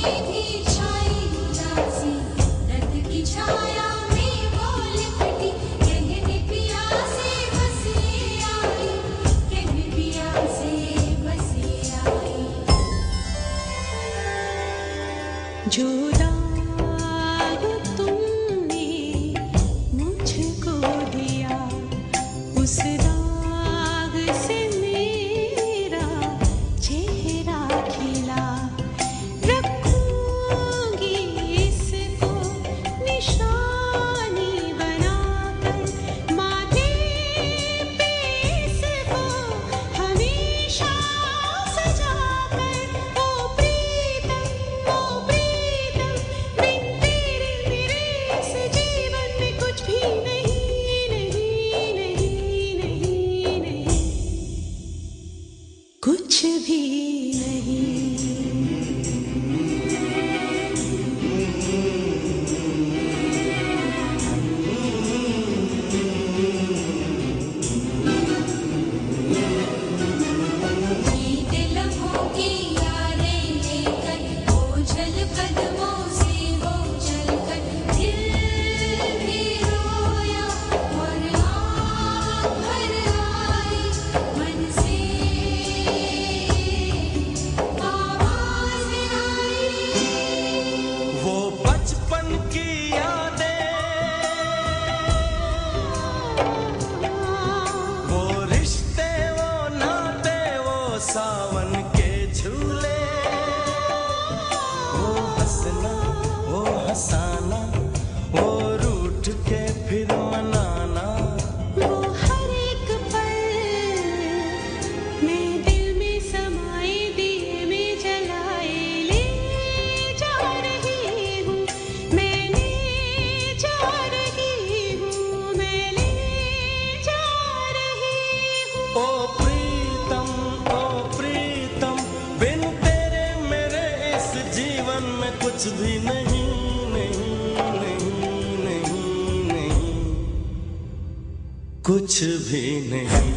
कुछ भी नहीं।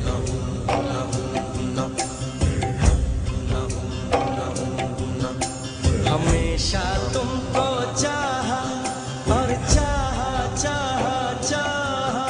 हमेशा तुमको चाहा और चाहा चाहा चाहा।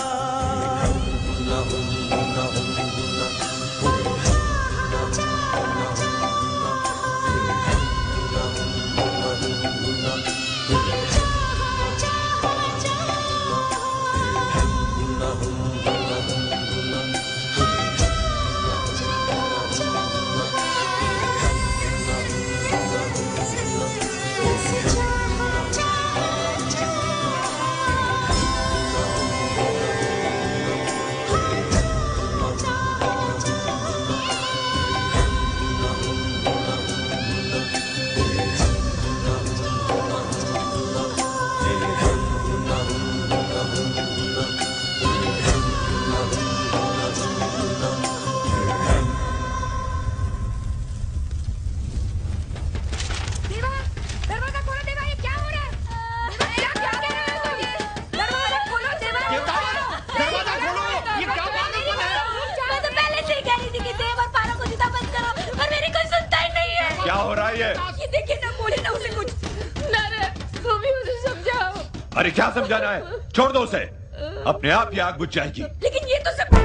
क्या हो रहा है ये? देखिए ना, बोले ना उसे कुछ। तुम ही उसे समझाओ। अरे क्या समझाना है? छोड़ दो उसे, अपने आप ही आग बुझ जाएगी। लेकिन ये तो सब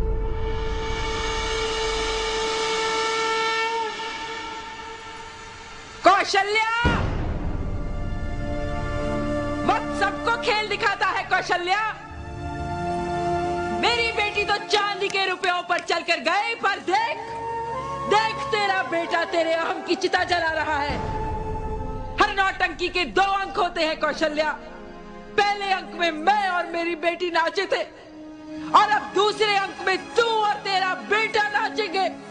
कौशल्या, वक्त सबको खेल दिखाता है। कौशल्या, मेरी बेटी तो चांदी के रुपयों पर चलकर गई, पर देख देख तेरा बेटा तेरे अहम की चिता जला रहा है। हर नौटंकी के 2 अंक होते हैं कौशल्या। पहले अंक में मैं और मेरी बेटी नाचे थे, और अब दूसरे अंक में तू और तेरा बेटा नाचेंगे।